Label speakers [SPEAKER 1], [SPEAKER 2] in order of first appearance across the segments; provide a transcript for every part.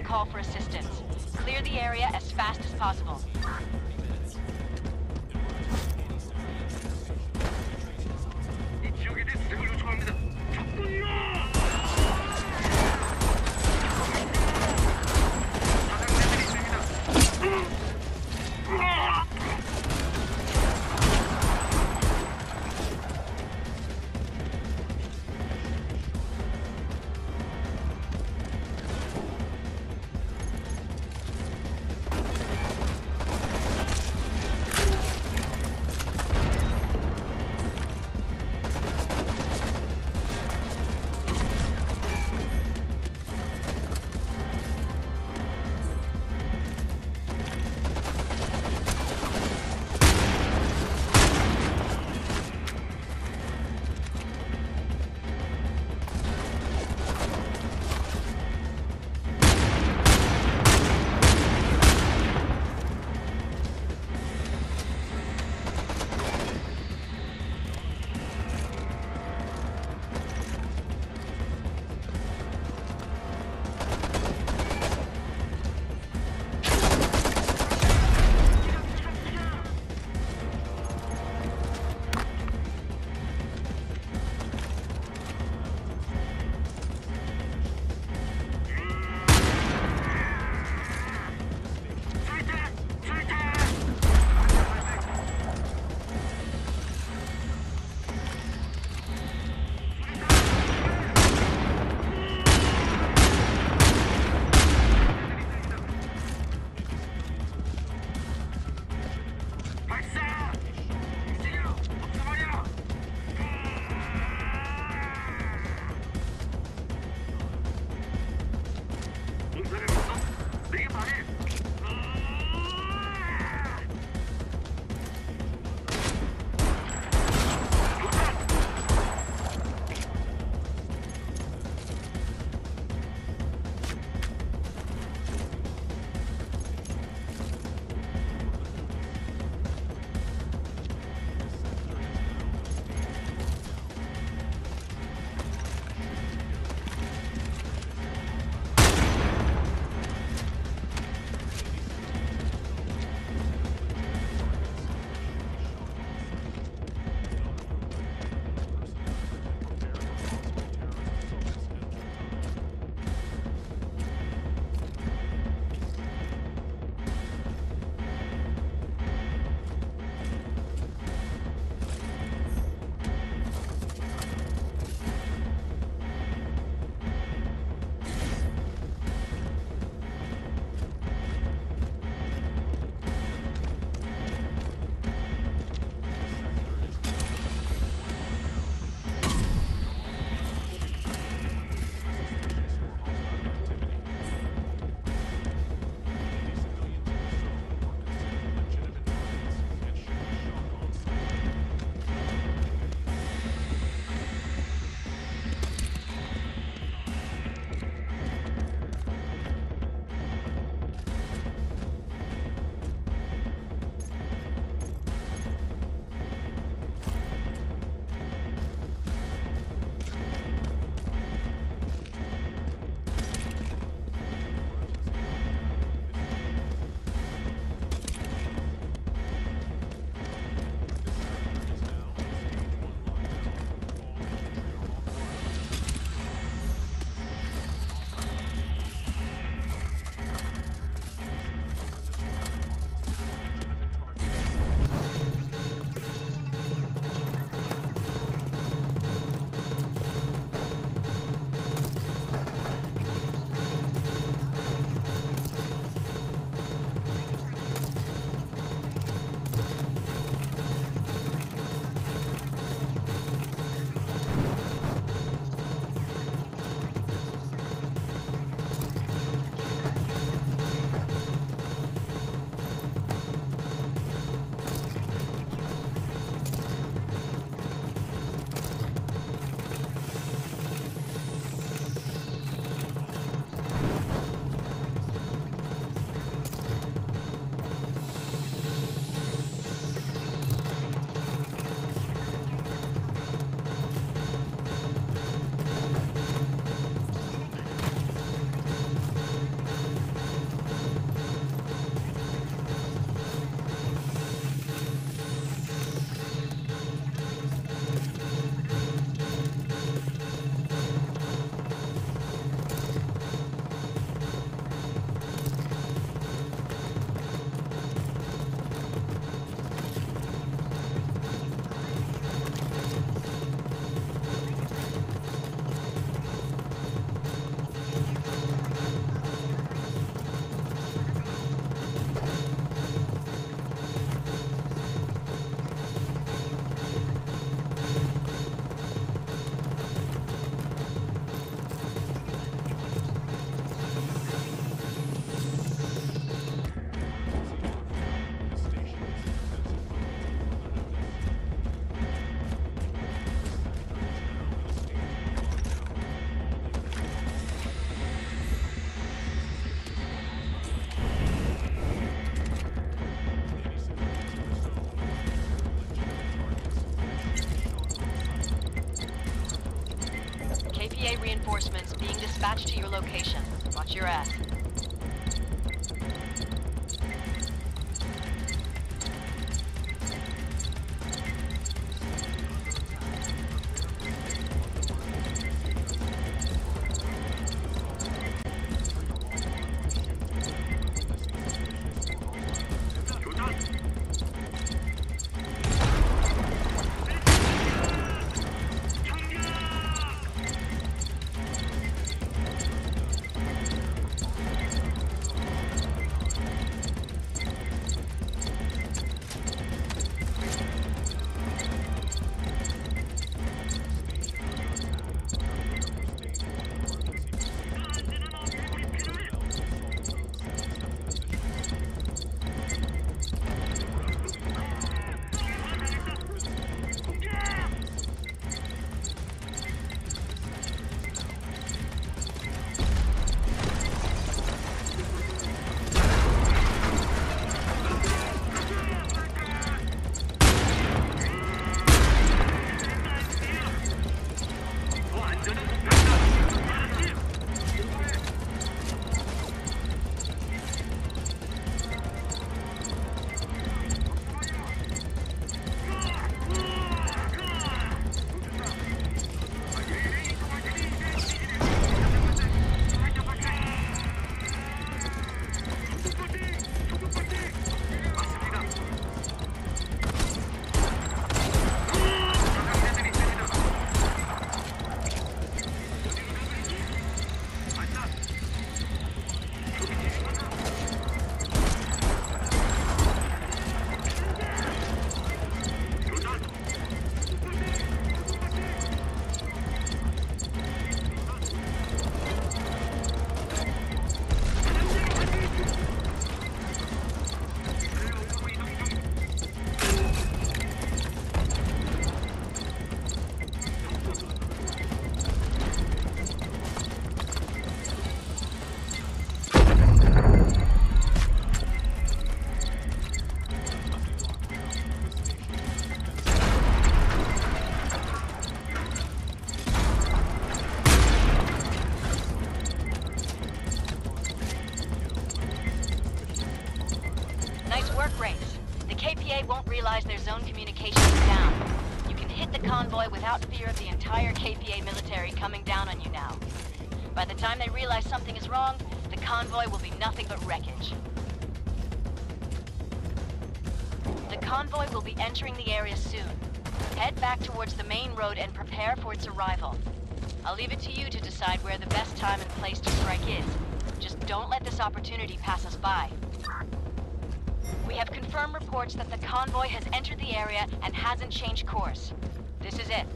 [SPEAKER 1] call for assistance. Clear the area as fast as possible.
[SPEAKER 2] 이 지역에 대해 수색을 요청합니다. 적군이요! 사상자들이 있습니다.
[SPEAKER 1] dispatched to your location. Watch your ass. Won't realize their zone communication is down. You can hit the convoy without fear of the entire KPA military coming down on you now. By the time they realize something is wrong, the convoy will be nothing but wreckage. The convoy will be entering the area soon. Head back towards the main road and prepare for its arrival. I'll leave it to you to decide where the best time and place to strike is. Just don't let this opportunity pass us by. We have confirmed reports that the convoy has entered the area and hasn't changed course. This is it.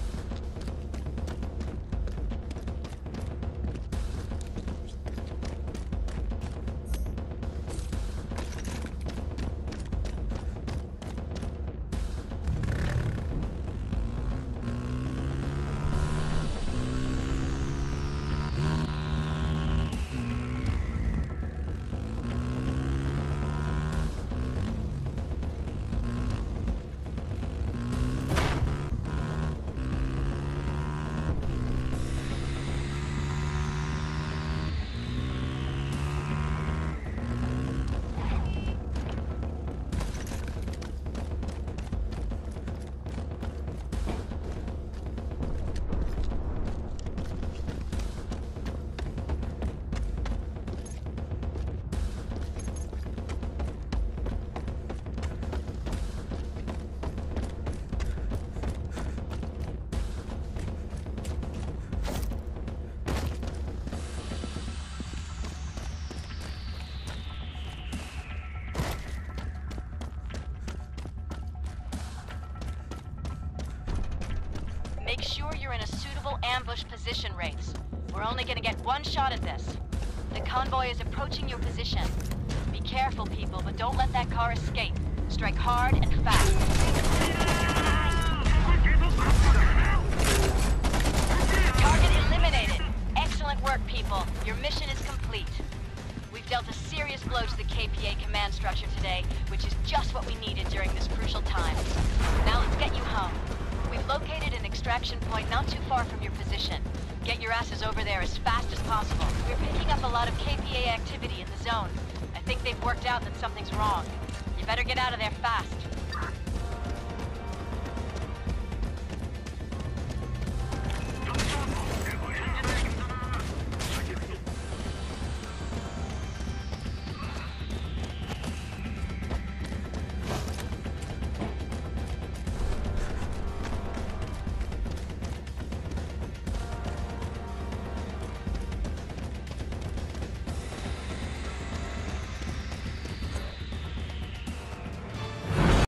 [SPEAKER 1] Make sure you're in a suitable ambush position, Wraiths. We're only gonna get one shot at this. The convoy is approaching your position. Be careful, people, but don't let that car escape. Strike hard and fast. Target eliminated. Excellent work, people. Your mission is complete. We've dealt a serious blow to the KPA command structure today, which is just what we needed during this crucial time. Now let's get you home. We've located an extraction point not too far from your position. Get your asses over there as fast as possible. We're picking up a lot of KPA activity in the zone. I think they've worked out that something's wrong. You better get out of there fast.